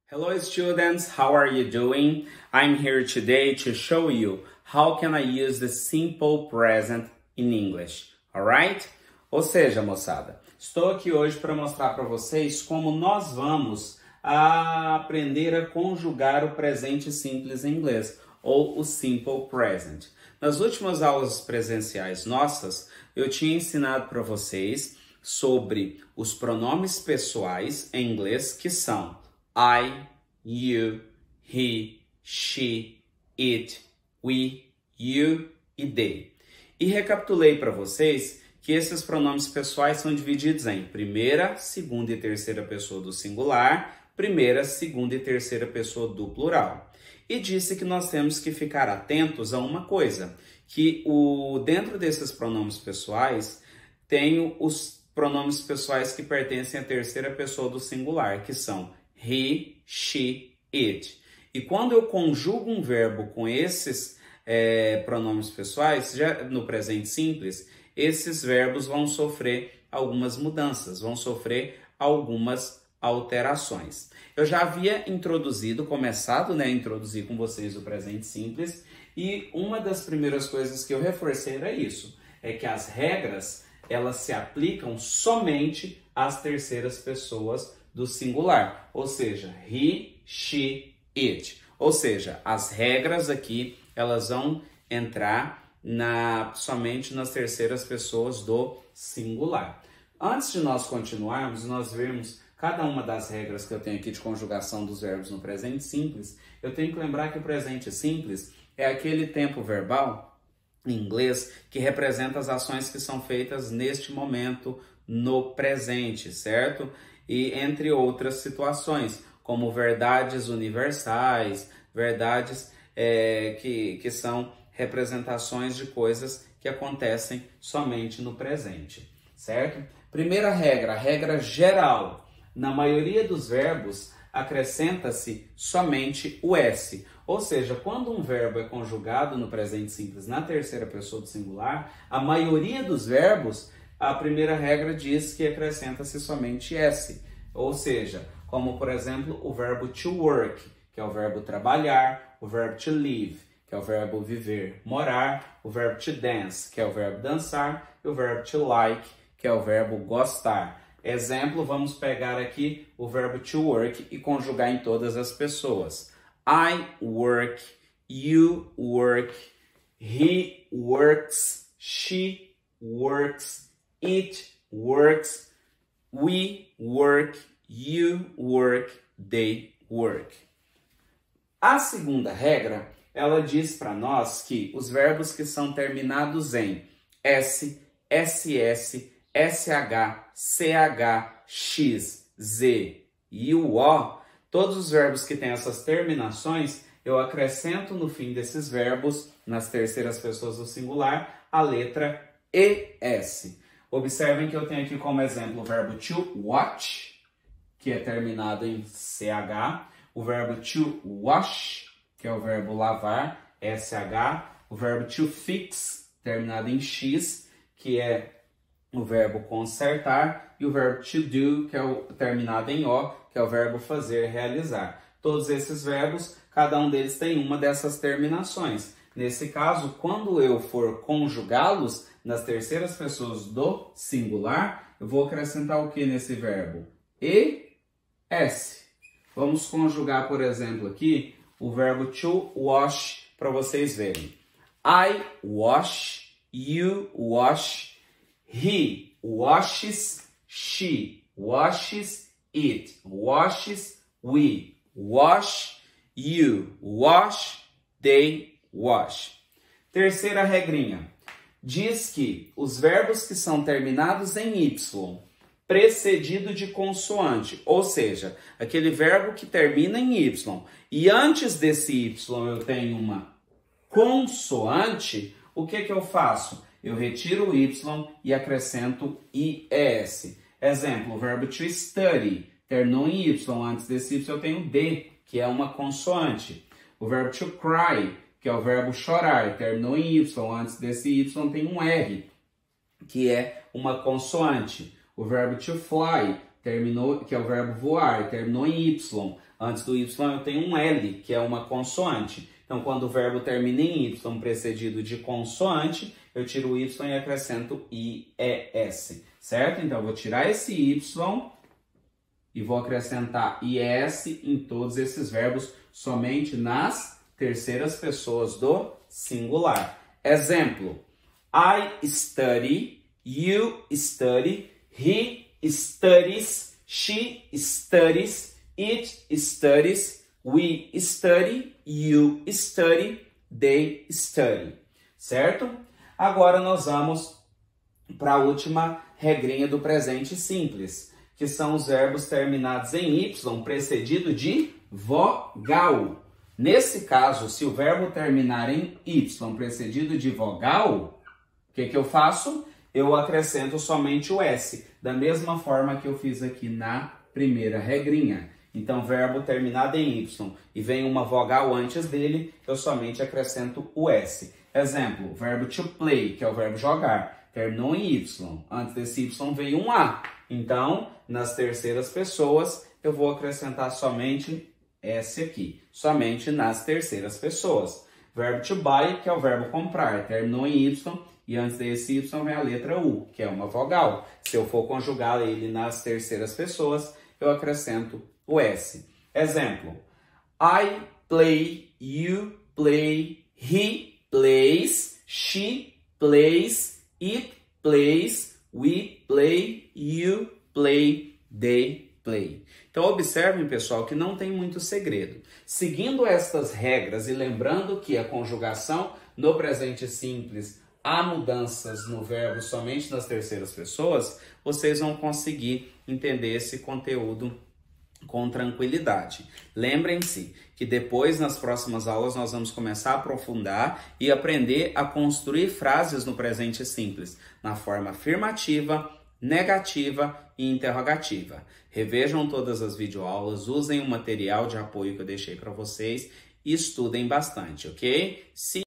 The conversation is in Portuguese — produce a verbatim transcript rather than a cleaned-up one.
Hello students, how are you doing? I'm here today to show you how can I use the simple present in English, alright? Ou seja, moçada, estou aqui hoje para mostrar para vocês como nós vamos a aprender a conjugar o presente simples em inglês, ou o simple present. Nas últimas aulas presenciais nossas, eu tinha ensinado para vocês sobre os pronomes pessoais em inglês que são I, you, he, she, it, we, you e they. E recapitulei para vocês que esses pronomes pessoais são divididos em primeira, segunda e terceira pessoa do singular, primeira, segunda e terceira pessoa do plural. E disse que nós temos que ficar atentos a uma coisa, que o, dentro desses pronomes pessoais tem os pronomes pessoais que pertencem à terceira pessoa do singular, que são he, she, it. E quando eu conjugo um verbo com esses é, pronomes pessoais, já no presente simples, esses verbos vão sofrer algumas mudanças, vão sofrer algumas alterações. Eu já havia introduzido, começado né, a introduzir com vocês o presente simples, e uma das primeiras coisas que eu reforcei era isso, é que as regras elas se aplicam somente às terceiras pessoas do singular, ou seja, he, she, it. Ou seja, as regras aqui, elas vão entrar na, somente nas terceiras pessoas do singular. Antes de nós continuarmos, nós vermos cada uma das regras que eu tenho aqui de conjugação dos verbos no presente simples, eu tenho que lembrar que o presente simples é aquele tempo verbal em inglês que representa as ações que são feitas neste momento, no presente, certo? E entre outras situações, como verdades universais, verdades é, que, que são representações de coisas que acontecem somente no presente, certo? Primeira regra, a regra geral. Na maioria dos verbos, acrescenta-se somente o S. Ou seja, quando um verbo é conjugado no presente simples na terceira pessoa do singular, a maioria dos verbos, a primeira regra diz que acrescenta-se somente S. Ou seja, como por exemplo o verbo to work, que é o verbo trabalhar, o verbo to live, que é o verbo viver, morar, o verbo to dance, que é o verbo dançar, e o verbo to like, que é o verbo gostar. Exemplo, vamos pegar aqui o verbo to work e conjugar em todas as pessoas. I work, you work, he works, she works, it works, we work, you work, they work. A segunda regra, ela diz para nós que os verbos que são terminados em S, ss, sh, ch, x, z e o o, todos os verbos que têm essas terminações, eu acrescento no fim desses verbos, nas terceiras pessoas do singular, a letra es. Observem que eu tenho aqui como exemplo o verbo to watch, que é terminado em ch, o verbo to wash, que é o verbo lavar, sh, o verbo to fix, terminado em x, que é o verbo consertar, e o verbo to do, que é o terminado em o, que é o verbo fazer, realizar. Todos esses verbos, cada um deles tem uma dessas terminações. Nesse caso, quando eu for conjugá-los nas terceiras pessoas do singular, eu vou acrescentar o que nesse verbo? Es. Vamos conjugar, por exemplo, aqui o verbo to wash para vocês verem. I wash, you wash, he washes, she washes, it washes, we wash, you wash, they wash. Terceira regrinha. Diz que os verbos que são terminados em Y, precedido de consoante, ou seja, aquele verbo que termina em Y, e antes desse Y eu tenho uma consoante, o que que eu faço? Eu retiro o Y e acrescento I S. Exemplo, o verbo to study, terminou em Y, antes desse Y eu tenho D, que é uma consoante. O verbo to cry, que é o verbo chorar, terminou em Y, antes desse Y tem um R, que é uma consoante. O verbo to fly, terminou, que é o verbo voar, terminou em Y. Antes do Y eu tenho um L, que é uma consoante. Então, quando o verbo termina em Y precedido de consoante, eu tiro o Y e acrescento I E S, certo? Então, eu vou tirar esse Y e vou acrescentar I S em todos esses verbos, somente nas terceiras pessoas do singular. Exemplo: I study, you study, he studies, she studies, it studies, we study, you study, they study. Certo? Agora nós vamos para a última regrinha do presente simples, que são os verbos terminados em Y precedido de vogal. Nesse caso, se o verbo terminar em Y precedido de vogal, o que que eu faço? Eu acrescento somente o S, da mesma forma que eu fiz aqui na primeira regrinha. Então, verbo terminado em Y e vem uma vogal antes dele, eu somente acrescento o S. Exemplo, verbo to play, que é o verbo jogar, terminou em Y. Antes desse Y veio um A. Então, nas terceiras pessoas, eu vou acrescentar somente S aqui, somente nas terceiras pessoas. Verbo to buy, que é o verbo comprar, terminou em Y e antes desse Y vem a letra U, que é uma vogal. Se eu for conjugar ele nas terceiras pessoas, eu acrescento o S. Exemplo: I play, you play, he plays, she plays, it plays, we play, you play, they play. Então observem, pessoal, que não tem muito segredo. Seguindo estas regras e lembrando que a conjugação no presente simples há mudanças no verbo somente nas terceiras pessoas, vocês vão conseguir entender esse conteúdo com tranquilidade. Lembrem-se que depois, nas próximas aulas, nós vamos começar a aprofundar e aprender a construir frases no presente simples, na forma afirmativa, negativa e interrogativa. Revejam todas as videoaulas, usem o material de apoio que eu deixei para vocês e estudem bastante, ok? Se